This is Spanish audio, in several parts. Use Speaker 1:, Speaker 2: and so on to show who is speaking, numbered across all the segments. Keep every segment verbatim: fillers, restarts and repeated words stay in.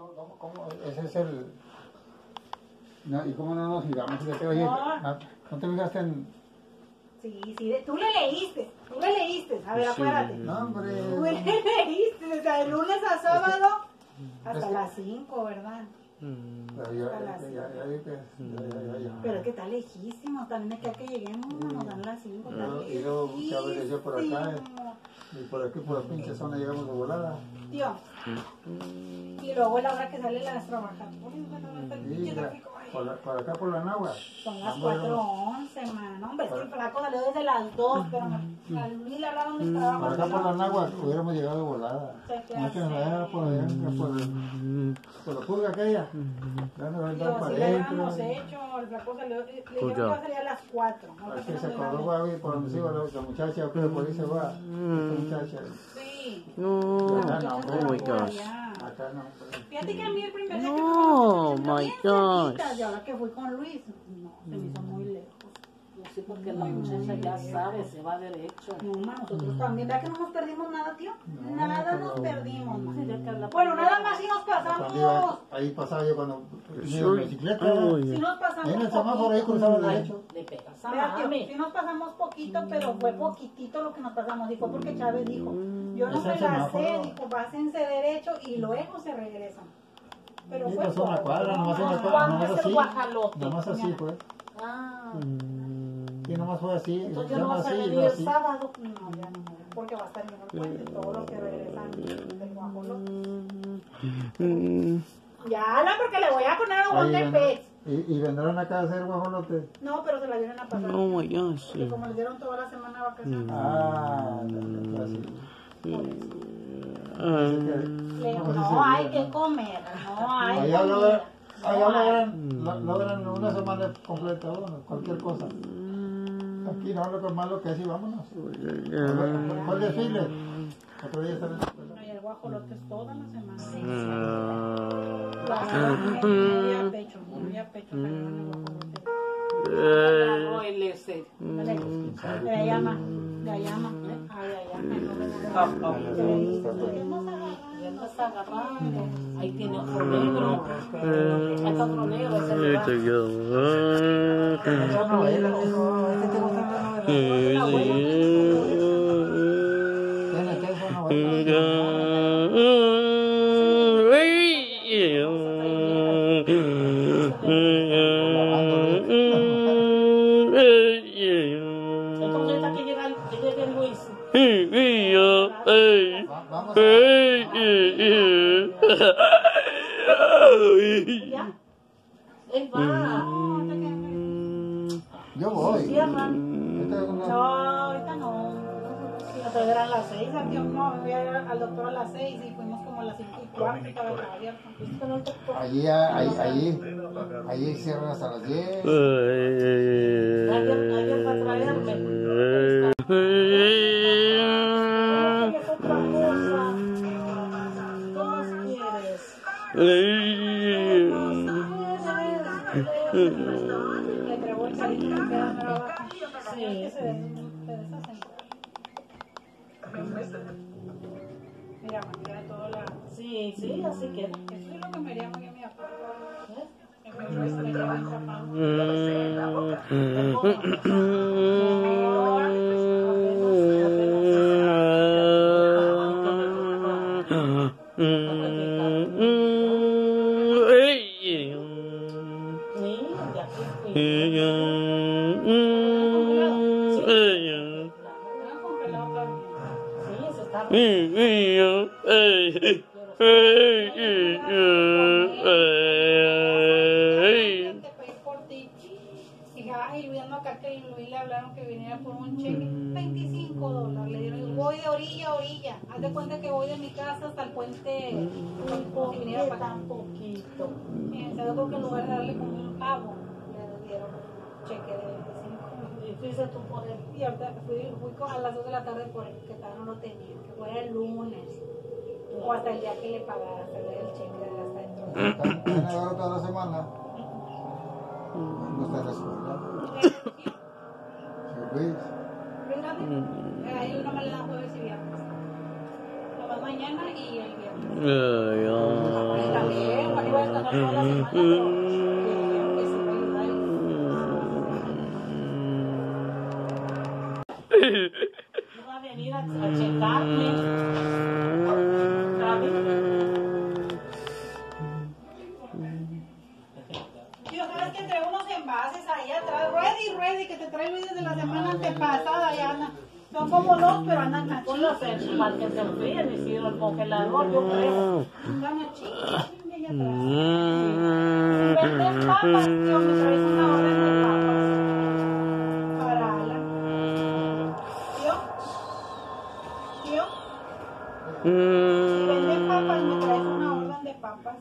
Speaker 1: ¿Cómo, cómo? Ese es el... No, ¿y cómo no nos fijamos? Fíjate, oye,
Speaker 2: No.
Speaker 1: ¿no, ¿no te fijaste en...?
Speaker 2: Sí, sí, tú le leíste, tú le leíste, a ver,
Speaker 3: Sí.
Speaker 2: acuérdate.
Speaker 1: No, hombre...
Speaker 2: Tú le leíste, o sea, de lunes a sábado hasta
Speaker 1: es que-
Speaker 2: las cinco, ¿verdad?
Speaker 1: Pero ya, ya, ya, ya, vi que- ya, ya, ya, ya.
Speaker 2: Pero es que está lejísimo, también es que que lleguemos, nos dan las cinco, está
Speaker 1: No, y luego muchas veces
Speaker 2: lejísimo.
Speaker 1: yo por acá, y por aquí, por la pinche zona, llegamos de volada.
Speaker 2: Tío, y luego es la hora que sale la trabajar. Uy, bueno, hasta el
Speaker 1: Sí,
Speaker 2: pinche
Speaker 1: ya,
Speaker 2: tráfico, ay.
Speaker 1: por, la- por acá, por la Nahua.
Speaker 2: Son las
Speaker 1: Vamos,
Speaker 2: cuatro
Speaker 1: vamos.
Speaker 2: once, mano. Hombre, es que el flaco salió desde las dos, pero me, a Luis le hablaron mis trabajos.
Speaker 1: Por acá, por la Nahua, hubiéramos llegado de volada.
Speaker 2: Sí, ¿qué
Speaker 1: No que nos
Speaker 2: hace?
Speaker 1: vaya por allá, por, el- por la purga aquella. Ya nos va a
Speaker 2: Digo,
Speaker 1: dar para
Speaker 2: si le habíamos
Speaker 1: adentro.
Speaker 2: hecho, el flaco salió, le dijeron que
Speaker 3: Pues
Speaker 2: iba
Speaker 3: ya.
Speaker 2: a salir a las cuatro.
Speaker 1: Aquí se acordó, va a ir por donde se iba la, la muchacha, pero por ahí se va. Esta muchacha.
Speaker 2: Sí.
Speaker 3: No.
Speaker 1: Acá no,
Speaker 3: Oh my gosh.
Speaker 1: acá no. Pero...
Speaker 2: Fíjate que a mí el primer día
Speaker 3: No,
Speaker 2: que fuimos, me
Speaker 3: my
Speaker 2: bien
Speaker 3: gosh.
Speaker 2: cerquita, y ahora que fui con Luis, no, se me hizo muy lejos.
Speaker 4: Sí, porque la muchacha ya sabe, se va derecho.
Speaker 2: No, ma, nosotros también, ¿verdad que no nos perdimos nada, tío?
Speaker 1: No,
Speaker 2: Nada
Speaker 1: pero-
Speaker 2: nos perdimos, ma.
Speaker 4: Sí, ya que habla-
Speaker 2: Bueno, nada más si nos
Speaker 1: Cuando iba-
Speaker 2: pasamos,
Speaker 1: ahí pasaba yo cuando venía en
Speaker 3: Soy-
Speaker 1: bicicleta.
Speaker 3: Oh,
Speaker 2: si
Speaker 3: yeah.
Speaker 2: nos pasamos
Speaker 1: Ahí en el
Speaker 2: poquito.
Speaker 1: semáforo ahí cruzaba derecho.
Speaker 4: Le pegas a
Speaker 2: Vea, tío,
Speaker 4: mami.
Speaker 2: sí nos pasamos poquito, pero fue poquitito lo que nos pasamos. Y fue porque Chávez dijo, yo no
Speaker 1: Es
Speaker 2: me
Speaker 1: el
Speaker 2: la
Speaker 1: semáforo.
Speaker 2: sé, dijo, pásense derecho y luego se regresan. Pero
Speaker 1: Sí,
Speaker 2: fue
Speaker 1: pasó una
Speaker 2: poco.
Speaker 1: cuadra, nomás una
Speaker 4: ¿Cuándo
Speaker 1: cuadra, nomás
Speaker 4: es el
Speaker 1: así.
Speaker 4: guajalote?
Speaker 1: Nomás así fue.
Speaker 4: Ah,
Speaker 1: Y nomás fue así.
Speaker 4: entonces ya no
Speaker 1: nomás
Speaker 4: vas a
Speaker 1: así,
Speaker 4: venir
Speaker 1: y
Speaker 4: el
Speaker 1: así.
Speaker 4: sábado.
Speaker 2: No, ya no, porque va a estar lleno el puente, todos los que regresan del guajolote. Ya, no, porque le voy a poner a
Speaker 1: Ahí
Speaker 2: un de
Speaker 1: ven-
Speaker 2: pez.
Speaker 1: y, y vendrán acá a hacer guajolote.
Speaker 2: No, pero se la vienen a pasar.
Speaker 3: Oh my gosh.
Speaker 2: Porque como les dieron toda la semana de vacaciones.
Speaker 1: Ah, así.
Speaker 2: Le digo, no hay que comer, no hay
Speaker 1: Allá
Speaker 2: comida.
Speaker 1: logran, allá
Speaker 2: No hay.
Speaker 1: logran, lo- logran una semana completa, bueno, cualquier cosa. Aquí no, lo que más lo que es y vámonos. ¿Cuál desfile? Otro día sale la escuela.
Speaker 2: No, y el guajolote es toda la semana.
Speaker 3: Mm.
Speaker 2: Muy a pecho, muy a pecho. también el guajolote.
Speaker 4: No, él es el-
Speaker 2: Dale, de allá más, de allá más, ¿eh? Ay, ay, ay, no me
Speaker 4: Ah,
Speaker 2: da.
Speaker 4: ah.
Speaker 2: ¿Qué más agarrar?
Speaker 4: Ya no está agarrando. Ahí tiene otro negro. Ahí está otro negro. Ese le va.
Speaker 1: Esa novela, dijo, ¿este te gusta la novela? Tiene que esa novela.
Speaker 4: Entonces ahorita que llega, que llegue Luis.
Speaker 1: Va- Vamos a...
Speaker 2: ¿Ya?
Speaker 4: Él va.
Speaker 1: Yo voy.
Speaker 4: Cierran.
Speaker 1: Esta es una-
Speaker 2: No, ahorita no. Entonces eran las seis, aquí no, me voy a ir al doctor a las seis y fuimos como a las cinco y cuarto para el abierto. Pero el doctor,
Speaker 1: Allí, allí, allí, allí cierran hasta las diez.
Speaker 4: Ayer, ayer fue a traerme.
Speaker 2: ay, es otra cosa. ¿Qué más quieres? Le entregó el carito que queda en la baja. Sí, es que se, des- se deshacen. Mira, mira todo la...
Speaker 4: Sí, sí, así que.
Speaker 2: Eso es lo que me haría muy bien mi papá. Me me haría bien papá.
Speaker 4: Sí, ya que fui.
Speaker 2: Me han congelado también.
Speaker 4: Sí, se está.
Speaker 2: Te pedí por ti. Dije, ay, viendo acá que Luis le hablaron que viniera por un cheque. veinticinco dólares. Le dieron, y voy de orilla a orilla. Haz de cuenta que voy de mi casa hasta el puente. Como si viniera para acá.
Speaker 4: Tan poquito.
Speaker 2: Eh, Se ve que en lugar de darle como un pavo, le dieron un cheque de veinticinco.
Speaker 4: Y fuiste tú por él.
Speaker 2: Y ahorita fui, fui con- a las dos de la tarde por él, que todavía no lo tenía, que fuera el lunes. O hasta el día que le pagara, hasta el cheque hasta dentro.
Speaker 1: ¿Van a llevar otra dos semanas? No está en la escuela. Señor Luis.
Speaker 2: Luis Grande, a él nomás le dan jueves y viernes. Nomás mañana y el viernes. Está bien,
Speaker 4: toda la semana, pero dijeron que sí va a ayudar. No va a venir a, a checarme. ¿Sabes?
Speaker 2: Tío, ¿sabes que entre unos envases ahí atrás? Ready, ready, que te traen desde la semana antepasada, ya andan. Son como dos, pero andan
Speaker 4: Ponlos
Speaker 2: cachitos.
Speaker 4: en para que se enfríen y si el congelador, yo creo.
Speaker 2: Andan achitos, ahí atrás. Venden papas, tío, me traes una orden de papas. Para Alan. Tío, tío, si venden papas, me traes una orden de papas.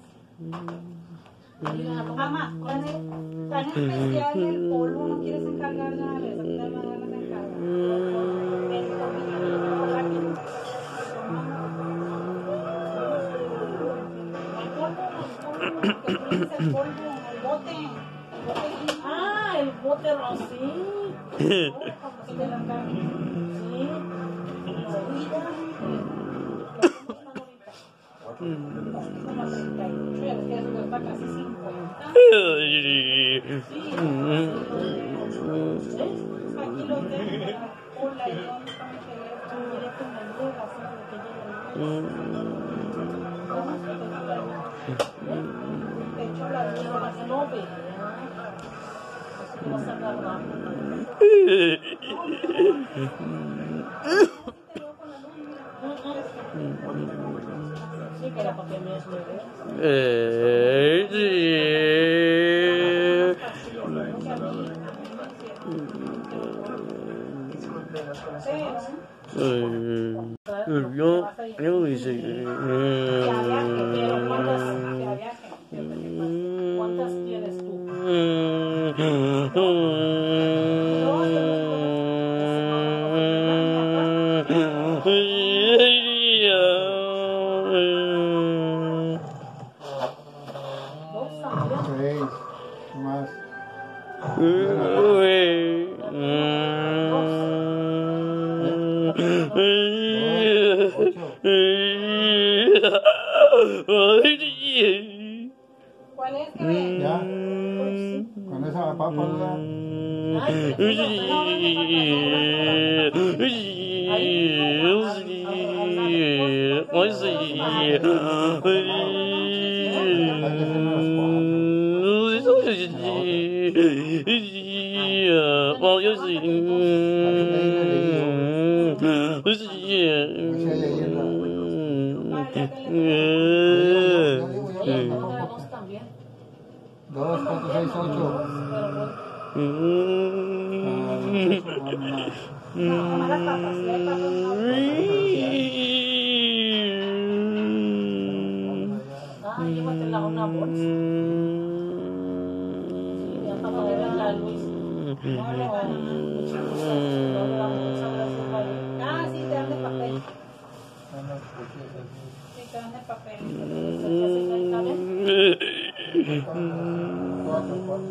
Speaker 2: Mamá, tan, tan especial el polvo, ¿no quieres encargar de una vez? A mí me dan ganas de encargar. Ven, por rápido.
Speaker 4: El polvo,
Speaker 2: El polvo, que tú dices el polvo, el bote, el bote gris.
Speaker 4: ah, el bote rosí.
Speaker 2: Como si te la encargo.
Speaker 4: Sí.
Speaker 2: Como treinta y ocho, ya ves que eso cuesta casi cincuenta. Sí, aquí lo tengo. Hola, ¿y dónde está mi teléfono? Mira que me llega, así de que llega. Te echo la luz.
Speaker 4: Para que no vean. Así que vas a agarrar. Sí, que era para que me esmeré.
Speaker 3: Yo, yo hice.
Speaker 4: ¿Cuántas quieres tú? Dos también.
Speaker 1: Seis, más.
Speaker 2: ¿Cuál es que ven?
Speaker 1: Ya. Con esa la papa, ¿verdad?
Speaker 4: Dos también.
Speaker 1: Dos, cuatro, seis, ocho.
Speaker 2: No, nomás las papas. Si hay papas, no.
Speaker 4: Ah, llévatela a una bolsa. Ya para ponerla a Luis. No, no,
Speaker 2: Ah, sí, te dan de papel. Sí, te dan de papel.
Speaker 1: Cuatro, cuatro.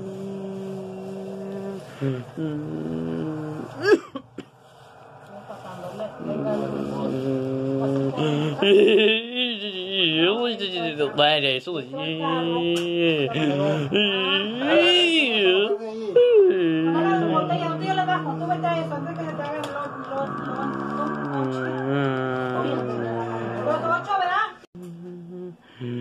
Speaker 2: No las botellas, tú yo le bajo, tú vete a eso antes que se te hagan los, los, los, los ocho, ¿verdad?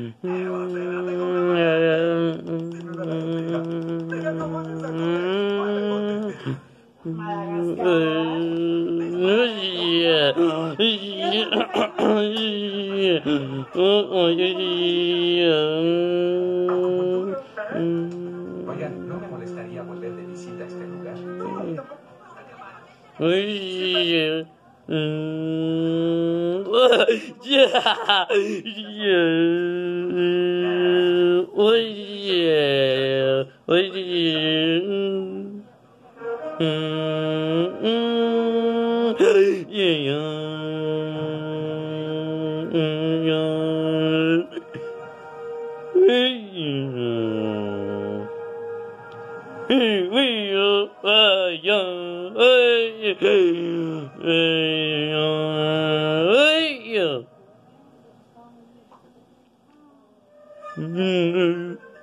Speaker 5: Oigan, ¿no me molestaría volver de visita a este lugar?
Speaker 3: Mm-hmm.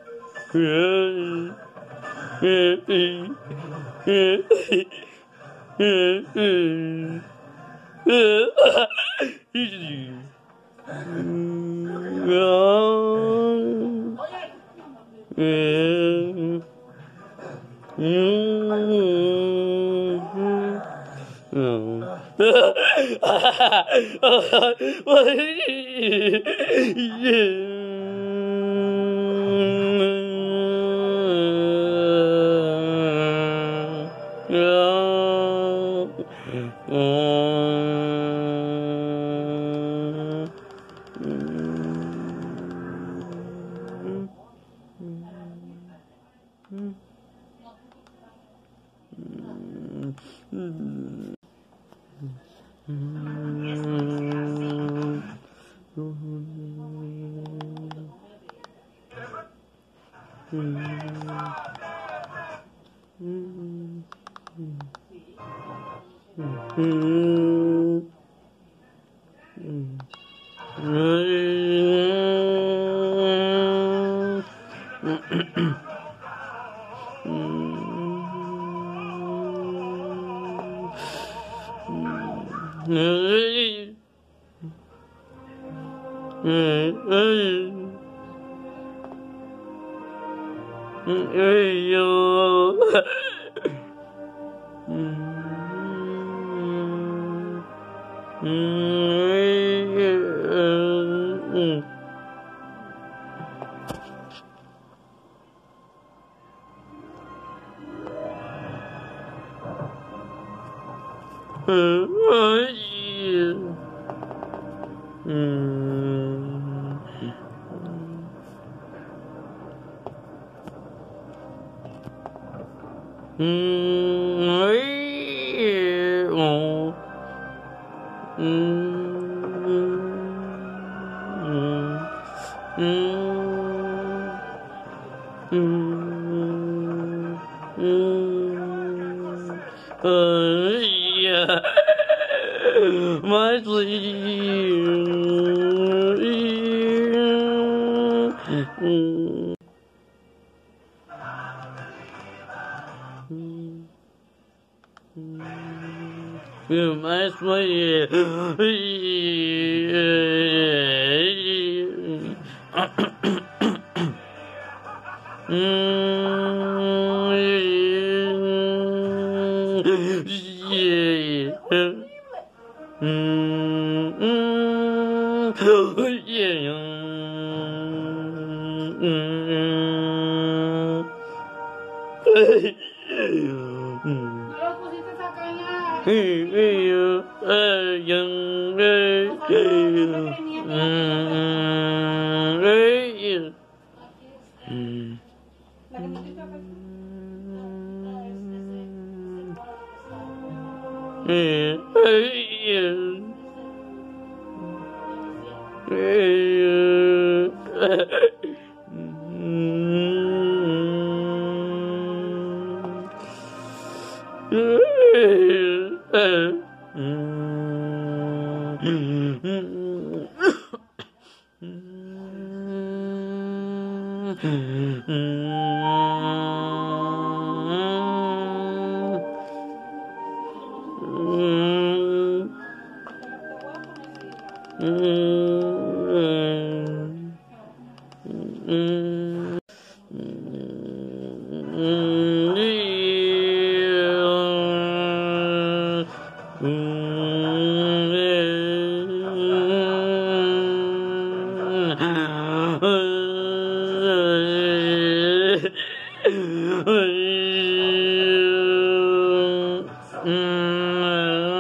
Speaker 3: Mm-hmm.